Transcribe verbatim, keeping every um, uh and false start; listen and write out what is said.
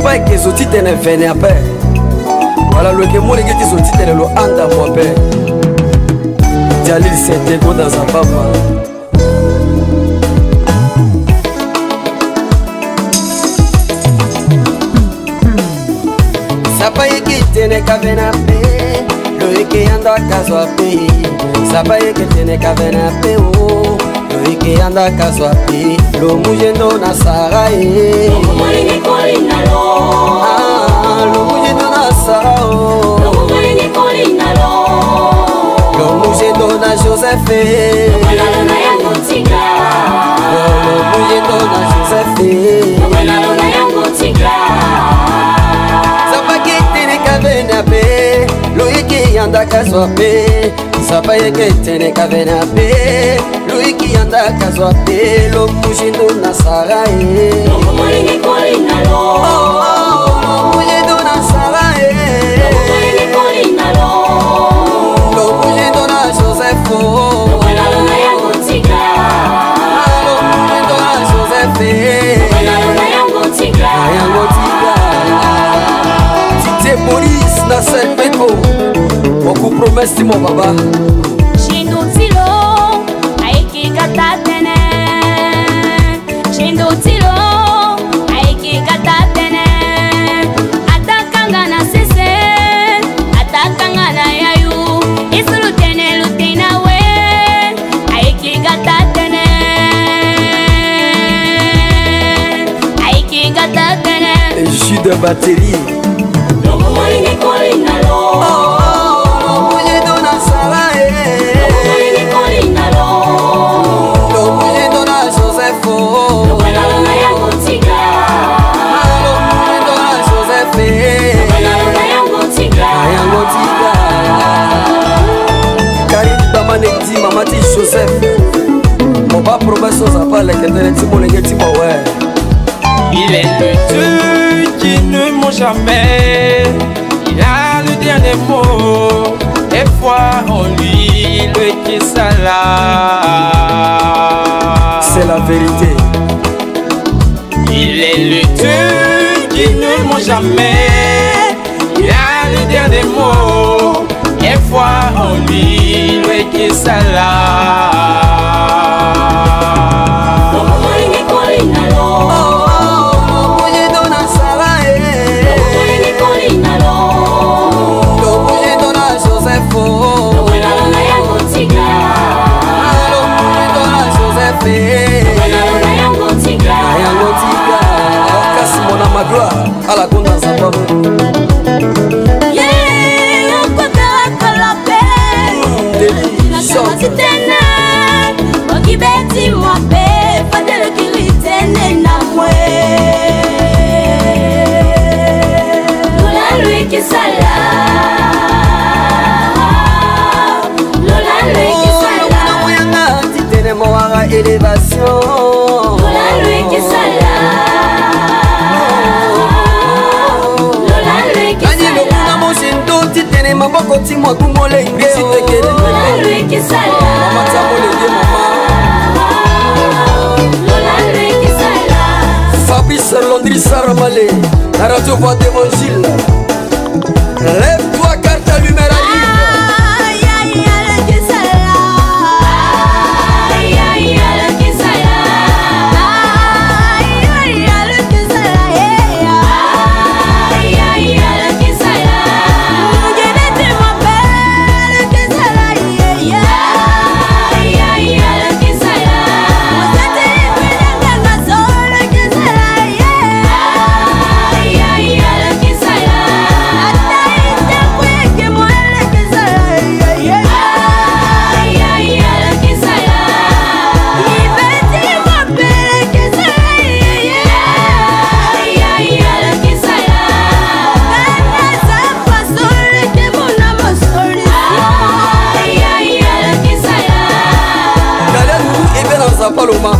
pas que ce titre ne venait pas. Voilà le que moi les gars ce titre le anda moi père. Jalil s'intègre dans sa papa. Sapa yeki tene kavena pe, lo yeki anda kazwa pe. Sapa yeki tene kavena pe o, lo yeki anda kazwa pe. Lo mujendo na sarai, lo mujendo kolina lo. Ah, lo mujendo na sarao, lo mujendo kolina lo. Lo mujendo na Joseph, lo mujendo na yango tiga. Lo mujendo na Joseph, lo mujendo na yango tiga. Luiki yanda kazwa pe, sapa yeke tene kavena pe. Luiki yanda kazwa pe, lo mujindo na sarai. Lo mujendo kolina lo. Lo mujindo na sarai. Lo mujendo kolina lo. Lo mujindo na Joseph. Lo mujendo na yango tiga. Lo mujindo na Joseph. Lo mujendo na yango tiga. Yango tiga. Tite Maurice na Serpeco. Beaucoup promesse mon baba. Chindo tilo, aiki kata tene. Chindo tilo, aiki kata tene. Atakanga na sese, atakanga na yayu. Isulu tene lutina we, aiki kata tene. Aiki kata tene. Jus de batterie. Lomo moringi kolina lo. Mamati Joseph, mon pas promesse aux appels que t'es petit mon légué petit ouais. Il est le Dieu qui ne ment jamais. Il a le dernier mot. Et foi en lui, le qui s'ala. C'est la vérité. Il est le Dieu qui ne ment jamais. Il a le dernier mot. Et foi en lui, le qui s'ala. Lo mujendo kolina lo. Lo mujendo na sarai. Lo mujendo kolina lo. Lo mujendo na Joseph. Lo mujendo na yango tiga. Lo mujendo na Joseph. Lo mujendo na yango tiga. Yango tiga. Kasi mona magloire à la conda sa papa. Titene, okibeti mwape, fadele kilitene na mwe. Lola lui kisala, Lola lui kisala. Moyanga titene moara élévation. Lola lui kisala, Lola lui kisala. Lola mojindo titene maboko timo kumole inge. Lola lui kisala. Fabrice Londri Saramale, la radio voix d'évangile. Lève-toi car ta lumière arrive. Paloma